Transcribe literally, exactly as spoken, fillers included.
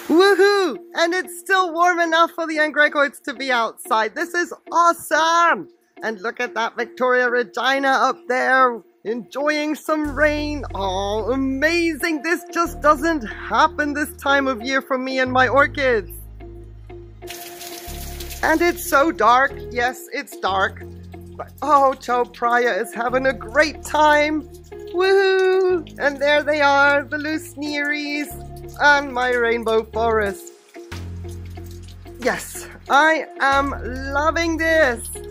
Woohoo! And it's still warm enough for the angraecoids to be outside. This is awesome! And look at that Victoria Regina up there, enjoying some rain. Oh, amazing! This just doesn't happen this time of year for me and my orchids. And it's so dark. Yes, it's dark. But oh, Joe Pryor is having a great time. Woohoo! And there they are, the Lucneries and my rainbow forest. Yes, I am loving this.